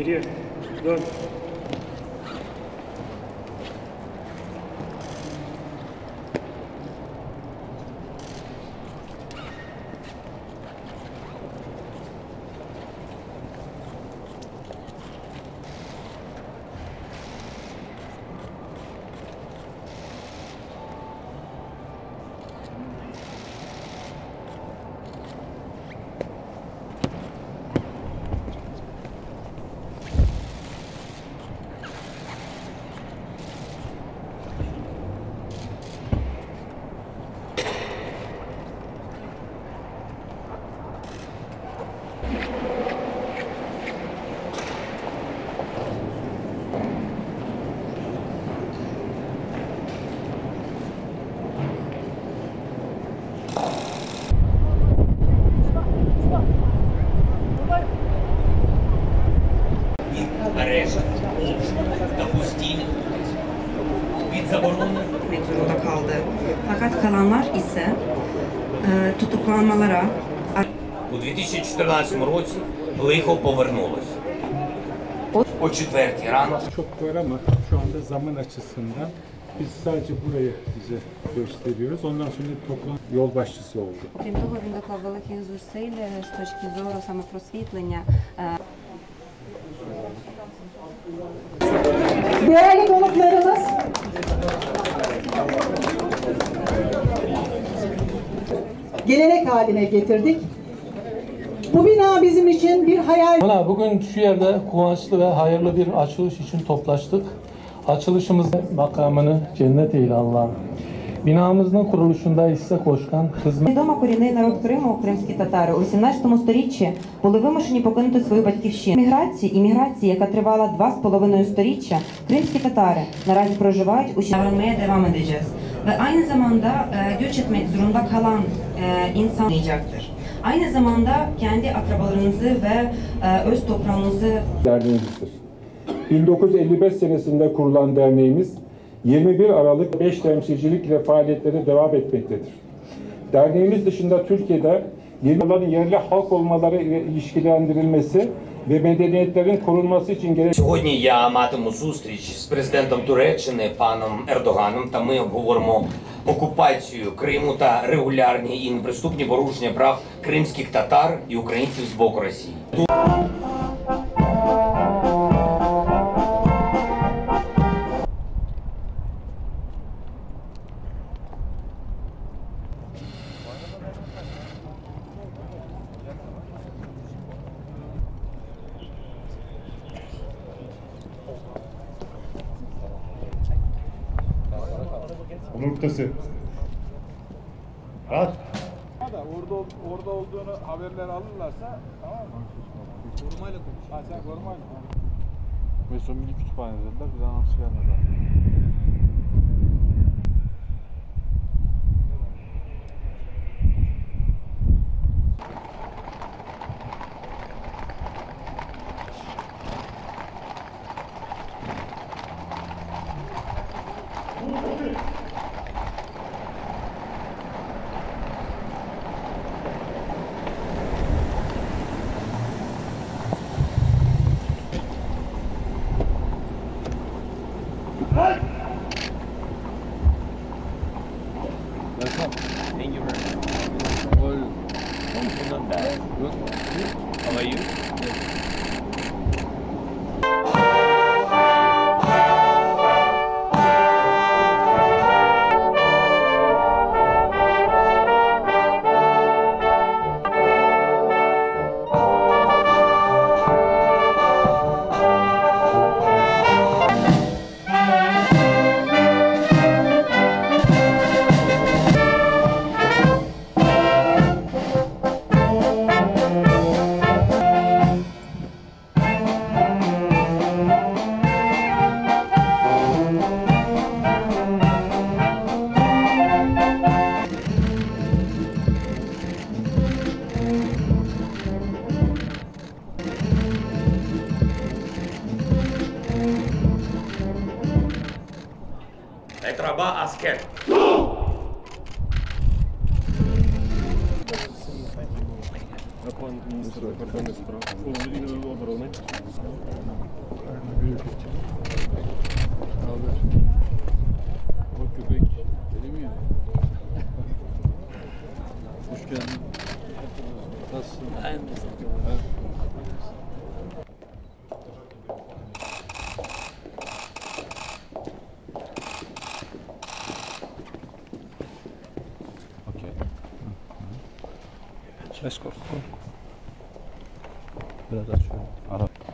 Geriye. Dön. Zorunda kaldı. Fakat kalanlar ise tutuklanmalara. У 2014 році лихо повернулось. О 4 ранку. Çok var ama şu anda zaman açısından biz sadece burayı bize gösteriyoruz. Ondan sonra toplam yol başçısı oldu. Крім того, він доклав великих зусиль з точки зору саме просвітлення. Değerli konuklarımız, gelenek haline getirdik. Bu bina bizim için bir hayal. Bugün şu yerde kuvvetli ve hayırlı bir açılış için toplaştık. Açılışımızda makamını cennet eyle Allah'ım. Binamızın kuruluşunda ise koşkan hizmet. Відомо корінний народ Криму, кримські татари, у 17 сторіччі були вимушені покинути свою батьківщину. Імміграції, яка тривала 2,5 сторіччя, krimski tatari narazı проживають у davranmaya devam edeceğiz. Ve aynı zamanda göç etmek zorunda kalan insan olacaktır. Aynı zamanda kendi akrabalarınızı ve öz toprağınızı Derneğimizdir. 1955 senesinde kurulan derneğimiz 21 Aralık 5 temsilcilikle faaliyetleri devam etmektedir. Derneğimiz dışında Türkiye'de yerli halk olmaları ile ilişkilendirilmesi ve medeniyetlerin korunması için gerekli. Сьогодні я матиму зустріч з президентом Туреччини паном Ердоганом, та ми обговоримо окупацію Криму та регулярні і неприступні порушення прав кримських татар і українців з боку Росії. Noktası. Rahat. Orada olduğunu haberler alırlarsa tamam mı? Korumayla konuş. Ha sen korumayla. Ve son bilgi kütüphane dediler. Bir daha nasıl gelmedi? Thank you very much. Well, not bad. Good. How are you? Etraba asker. Пан міністр закордонних справ. Володимир оборони. O köpek benim ya. Hoş geldin. Nasılsın? Okey. Escort. Biraz açıyorum. Ara.